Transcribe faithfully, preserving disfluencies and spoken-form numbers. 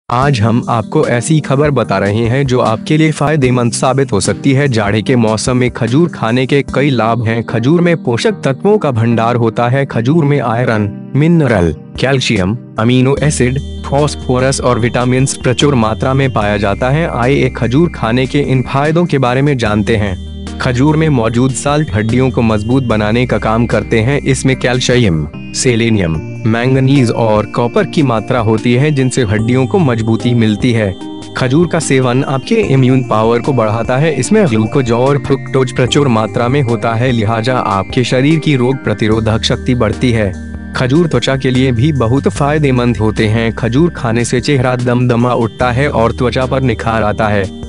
आज हम आपको ऐसी खबर बता रहे हैं जो आपके लिए फायदेमंद साबित हो सकती है। जाड़े के मौसम में खजूर खाने के कई लाभ हैं। खजूर में पोषक तत्वों का भंडार होता है। खजूर में iron, mineral, calcium, amino acid, phosphorus और विटामिन प्रचुर मात्रा में पाया जाता है। आइए खजूर खाने के इन फायदों के बारे में जानते हैं। खजूर में मौजूद साल्ट हड्डियों को मजबूत बनाने का काम करते हैं। इसमें कैल्शियम, सेलेनियम, मैंगनीज और कॉपर की मात्रा होती है जिनसे हड्डियों को मजबूती मिलती है। खजूर का सेवन आपके इम्यून पावर को बढ़ाता है। इसमें ग्लूकोज और फ्रुक्टोज प्रचुर मात्रा में होता है, लिहाजा आपके शरीर की रोग प्रतिरोधक शक्ति बढ़ती है। खजूर त्वचा के लिए भी बहुत फायदेमंद होते हैं। खजूर खाने से चेहरा दमदमा उठता है और त्वचा पर निखार आता है।